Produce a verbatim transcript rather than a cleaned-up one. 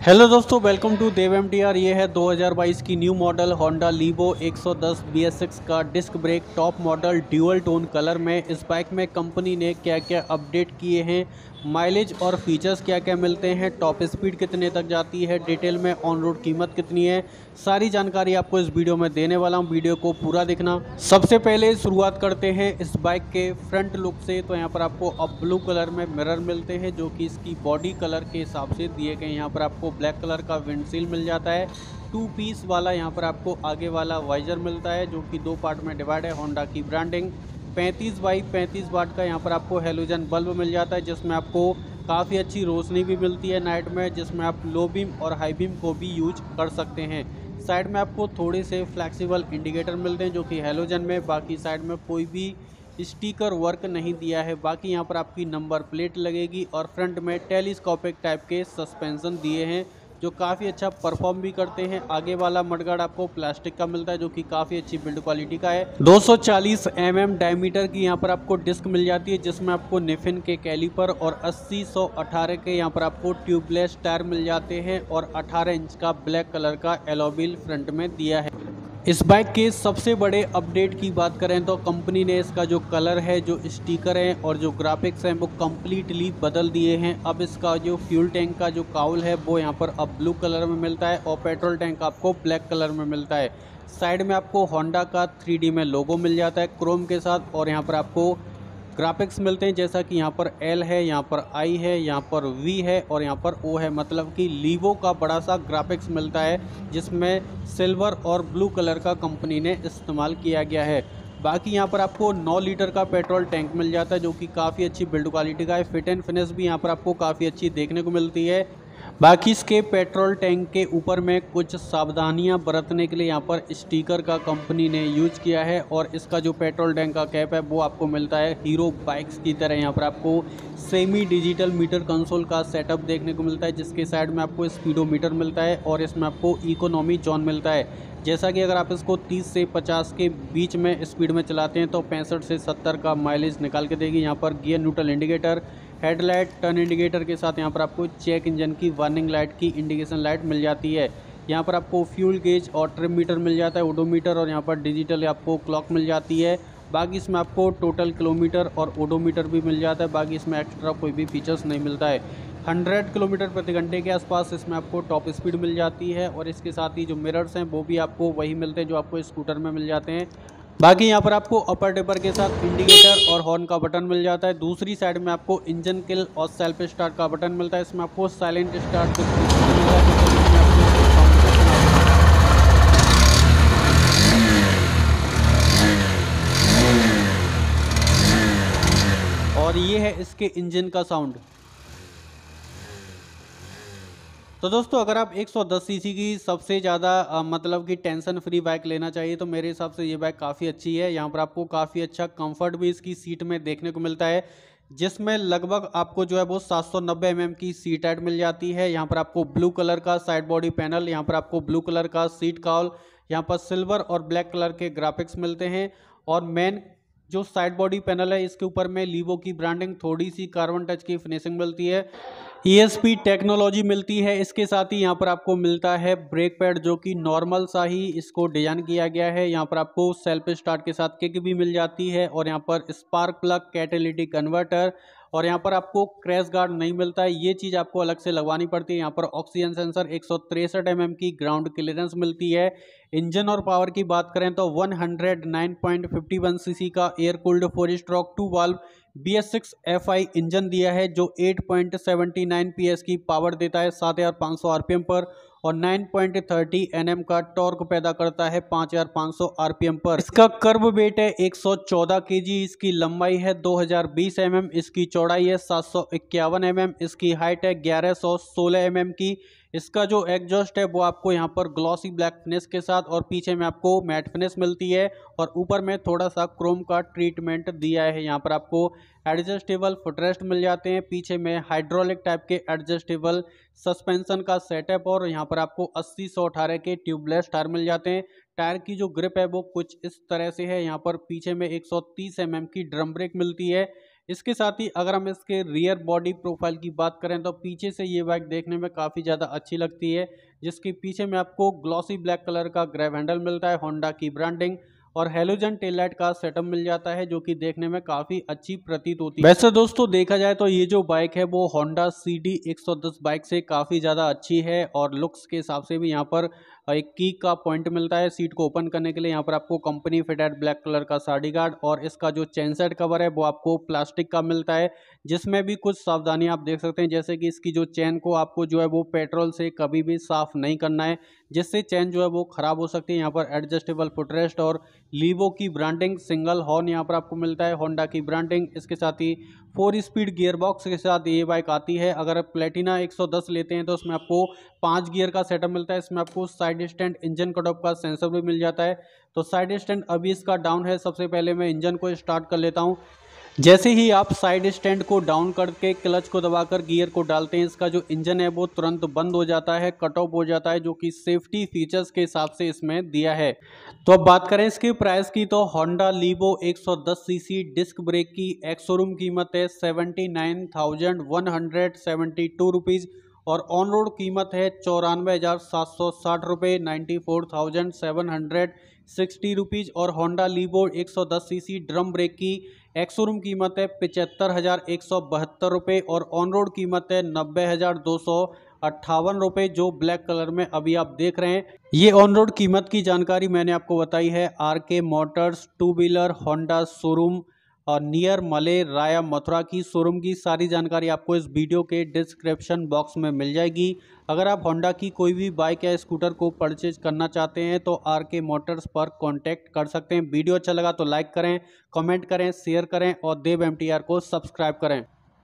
Hello दोस्तों, welcome to Dev M T R. ये है दो हज़ार बाईस की न्यू मॉडल होंडा लीवो एक सौ दस बी एस सिक्स का disc brake top model dual tone colour में। इस बाइक में कंपनी ने क्या क्या अपडेट किए हैं, माइलेज और फीचर्स क्या क्या मिलते हैं, टॉप स्पीड कितने तक जाती है, डिटेल में ऑन रोड कीमत कितनी है, सारी जानकारी आपको इस वीडियो में देने वाला हूँ। वीडियो को पूरा देखना। सबसे पहले शुरुआत करते हैं इस बाइक के फ्रंट लुक से। तो यहाँ पर आपको अब ब्लू कलर में मिरर मिलते हैं जो कि इसकी बॉडी कलर के हिसाब से दिए गए। यहाँ पर आपको ब्लैक कलर का विंडशील मिल जाता है, टू पीस वाला। यहाँ पर आपको आगे वाला वाइजर मिलता है जो कि दो पार्ट में डिवाइड है। होंडा की ब्रांडिंग पैंतीस बाई पैंतीस वाट का यहाँ पर आपको हेलोजन बल्ब मिल जाता है, जिसमें आपको काफ़ी अच्छी रोशनी भी मिलती है नाइट में, जिसमें आप लो बीम और हाई बीम को भी यूज कर सकते हैं। साइड में आपको थोड़े से फ्लेक्सिबल इंडिकेटर मिलते हैं जो कि हेलोजन में। बाकी साइड में कोई भी स्टिकर वर्क नहीं दिया है। बाकी यहाँ पर आपकी नंबर प्लेट लगेगी और फ्रंट में टेलीस्कोपिक टाइप के सस्पेंशन दिए हैं जो काफ़ी अच्छा परफॉर्म भी करते हैं। आगे वाला मडगार्ड आपको प्लास्टिक का मिलता है जो कि काफ़ी अच्छी बिल्ड क्वालिटी का है। दो सौ चालीस एम एम डायमीटर की यहाँ पर आपको डिस्क मिल जाती है, जिसमें आपको निफिन के कैलिपर और अस्सी सौ अठारह के यहाँ पर आपको ट्यूबलेस टायर मिल जाते हैं और अठारह इंच का ब्लैक कलर का एलॉय व्हील फ्रंट में दिया है। इस बाइक के सबसे बड़े अपडेट की बात करें तो कंपनी ने इसका जो कलर है, जो स्टिकर है और जो ग्राफिक्स हैं वो कम्प्लीटली बदल दिए हैं। अब इसका जो फ्यूल टैंक का जो काउल है वो यहाँ पर अब ब्लू कलर में मिलता है और पेट्रोल टैंक आपको ब्लैक कलर में मिलता है। साइड में आपको होंडा का थ्री डी में लोगो मिल जाता है क्रोम के साथ, और यहाँ पर आपको ग्राफिक्स मिलते हैं जैसा कि यहाँ पर एल है, यहाँ पर आई है, यहाँ पर वी है और यहाँ पर ओ है। मतलब कि लीवो का बड़ा सा ग्राफिक्स मिलता है जिसमें सिल्वर और ब्लू कलर का कंपनी ने इस्तेमाल किया गया है। बाकी यहाँ पर आपको नौ लीटर का पेट्रोल टैंक मिल जाता है जो कि काफ़ी अच्छी बिल्ड क्वालिटी का है। फिट एंड फिनिश भी यहाँ पर आपको काफ़ी अच्छी देखने को मिलती है। बाकी इसके पेट्रोल टैंक के ऊपर में कुछ सावधानियां बरतने के लिए यहाँ पर स्टिकर का कंपनी ने यूज किया है, और इसका जो पेट्रोल टैंक का कैप है वो आपको मिलता है हीरो बाइक्स की तरह। यहाँ पर आपको सेमी डिजिटल मीटर कंसोल का सेटअप देखने को मिलता है, जिसके साइड में आपको स्पीडोमीटर मिलता है और इसमें आपको इकोनॉमी जोन मिलता है। जैसा कि अगर आप इसको तीस से पचास के बीच में स्पीड में चलाते हैं तो पैंसठ से सत्तर का माइलेज निकाल के देगी। यहाँ पर gear neutral indicator, headlight, turn indicator के साथ यहाँ पर आपको चेक इंजन की वार्निंग लाइट की इंडिकेशन लाइट मिल जाती है। यहाँ पर आपको फ्यूल गेज और ट्रिप मीटर मिल जाता है, ओडोमीटर, और यहाँ पर डिजिटल आपको क्लॉक मिल जाती है। बाकी इसमें आपको टोटल किलोमीटर और ओडोमीटर भी मिल जाता है। बाकी इसमें एक्स्ट्रा कोई भी फीचर्स नहीं मिलता है। सौ किलोमीटर प्रति घंटे के आसपास इसमें आपको टॉप स्पीड मिल जाती है, और इसके साथ ही जो मिरर्स हैं वो भी आपको वही मिलते हैं जो आपको स्कूटर में मिल जाते हैं। बाकी यहाँ पर आपको अपर टिपर के साथ इंडिकेटर और हॉर्न का बटन मिल जाता है। दूसरी साइड में आपको इंजन किल और सेल्फ स्टार्ट का बटन मिलता है। इसमें आपको साइलेंट स्टार्ट और ये है इसके इंजन का साउंड। तो दोस्तों, अगर आप एक सौ दस सीसी की सबसे ज़्यादा मतलब कि टेंशन फ्री बाइक लेना चाहिए तो मेरे हिसाब से ये बाइक काफ़ी अच्छी है। यहाँ पर आपको काफ़ी अच्छा कंफर्ट भी इसकी सीट में देखने को मिलता है, जिसमें लगभग आपको जो है वो सात सौ नब्बे एम एम की सीट हाइट मिल जाती है। यहाँ पर आपको ब्लू कलर का साइड बॉडी पैनल, यहाँ पर आपको ब्लू कलर का सीट काउल, यहाँ पर सिल्वर और ब्लैक कलर के ग्राफिक्स मिलते हैं। और मेन जो साइड बॉडी पैनल है इसके ऊपर में लीवो की ब्रांडिंग, थोड़ी सी कार्बन टच की फिनिशिंग मिलती है, ई एस पी टेक्नोलॉजी मिलती है। इसके साथ ही यहाँ पर आपको मिलता है ब्रेक पैड जो कि नॉर्मल सा ही इसको डिजाइन किया गया है। यहाँ पर आपको सेल्फ स्टार्ट के साथ किक भी मिल जाती है, और यहाँ पर स्पार्क प्लग, कैटेलिटिक कन्वर्टर, और यहाँ पर आपको क्रैश गार्ड नहीं मिलता है, ये चीज़ आपको अलग से लगवानी पड़ती है। यहाँ पर ऑक्सीजन सेंसर, एक सौ तिरसठ एम एम की ग्राउंड क्लियरेंस मिलती है। इंजन और पावर की बात करें तो एक सौ नौ पॉइंट पाँच वन सीसी का air cooled four stroke two valve B S six F I engine दिया है जो आठ पॉइंट सात नौ पी एस की पावर देता है सात हज़ार पाँच सौ आरपीएम पर, और नौ पॉइंट तीस एन एम का टॉर्क पैदा करता है पाँच हज़ार पाँच सौ आरपीएम पर। इसका कर्व वेट है एक सौ चौदह केजी, इसकी लंबाई है दो हज़ार बीस एम एम, इसकी चौड़ाई है सात सौ इक्यावन एम एम, इसकी हाइट है ग्यारह सौ सोलह एम एम की। इसका जो एग्जॉस्ट है वो आपको यहाँ पर ग्लॉसी ब्लैक फिनिश के साथ, और पीछे में आपको मैट फिनिश मिलती है, और ऊपर में थोड़ा सा क्रोम का ट्रीटमेंट दिया है। यहाँ पर आपको एडजस्टेबल फुटरेस्ट मिल जाते हैं, पीछे में हाइड्रोलिक टाइप के एडजस्टेबल सस्पेंशन का सेटअप, और यहाँ पर आपको अस्सी सौ अठारह के ट्यूबलेस टायर मिल जाते हैं। टायर की जो ग्रिप है वो कुछ इस तरह से है। यहाँ पर पीछे में एक सौ तीस एम एम की ड्रम ब्रेक मिलती है। इसके साथ ही अगर हम इसके रियर बॉडी प्रोफाइल की बात करें तो पीछे से ये बाइक देखने में काफ़ी ज़्यादा अच्छी लगती है, जिसके पीछे में आपको ग्लॉसी ब्लैक कलर का ग्रैब हैंडल मिलता है, होंडा की ब्रांडिंग और हेलोजन टेल लाइट का सेटअप मिल जाता है, जो कि देखने में काफ़ी अच्छी प्रतीत होती है। वैसे दोस्तों देखा जाए तो ये जो बाइक है वो होंडा सी डी एक सौ दस बाइक से काफ़ी ज़्यादा अच्छी है और लुक्स के हिसाब से भी यहाँ पर एक की का पॉइंट मिलता है सीट को ओपन करने के लिए। यहाँ पर आपको कंपनी फिटेड ब्लैक कलर का साडी गार्ड और इसका जो चेन सेट कवर है वो आपको प्लास्टिक का मिलता है, जिसमें भी कुछ सावधानी आप देख सकते हैं, जैसे कि इसकी जो चेन को आपको जो है वो पेट्रोल से कभी भी साफ नहीं करना है, जिससे चेन जो है वो खराब हो सकती है। यहाँ पर एडजस्टेबल फुटरेस्ट और लीवो की ब्रांडिंग, सिंगल हॉर्न यहाँ पर आपको मिलता है, होंडा की ब्रांडिंग। इसके साथ ही फोर स्पीड गियर बॉक्स के साथ ये बाइक आती है। अगर प्लेटिना एक सौ दस लेते हैं तो उसमें आपको पांच गियर का सेटअप मिलता है। इसमें आपको side stand engine cut off का सेंसर भी मिल जाता है। तो साइड स्टैंड अभी इसका डाउन है, सबसे पहले मैं इंजन को स्टार्ट कर लेता हूँ। जैसे ही आप साइड स्टैंड को डाउन करके क्लच को दबाकर गियर को डालते हैं, इसका जो इंजन है वो तुरंत बंद हो जाता है, कट ऑफ हो जाता है, जो कि सेफ्टी फीचर्स के हिसाब से इसमें दिया है। तो अब बात करें इसके प्राइस की तो होंडा लीवो एक सौ दस सीसी डिस्क ब्रेक की एक्स शोरूम कीमत है seventy nine thousand one hundred seventy two rupees और ऑन रोड कीमत है चौरानवे हज़ार सात सौ साठ रुपये ninety four thousand seven hundred sixty rupees और होंडा लीवो एक सौ दस सीसी ड्रम ब्रेक की एक्स शोरूम कीमत है पचहत्तर हज़ार एक सौ बहत्तर रुपये और ऑन रोड कीमत है नब्बे हज़ार दो सौ अट्ठावन रुपये, जो ब्लैक कलर में अभी आप देख रहे हैं। ये ऑन रोड कीमत की जानकारी मैंने आपको बताई है R K motors two wheeler Honda showroom और नियर मले राया मथुरा की शोरूम की सारी जानकारी आपको इस वीडियो के डिस्क्रिप्शन बॉक्स में मिल जाएगी। अगर आप होंडा की कोई भी बाइक या स्कूटर को परचेज करना चाहते हैं तो आर के मोटर्स पर कांटेक्ट कर सकते हैं। वीडियो अच्छा लगा तो लाइक करें, कमेंट करें, शेयर करें और देव एम टी आर को सब्सक्राइब करें।